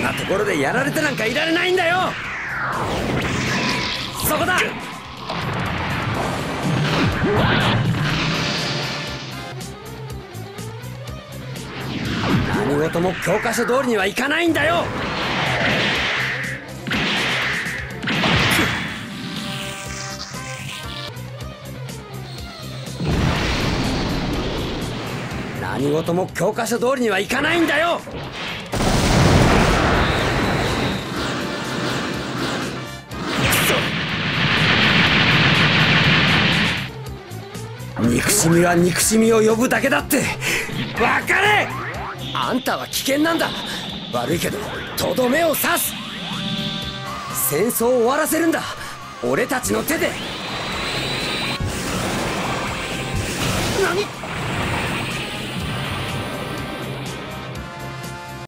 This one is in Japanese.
なところでやられてなんかいられないんだよ。そこだ。何事も教科書通りにはいかないんだよ。何事も教科書通りにはいかないんだよ。憎しみは憎しみを呼ぶだけだって分かれ。あんたは危険なんだ。悪いけどとどめを刺す。戦争を終わらせるんだ、俺たちの手で。何？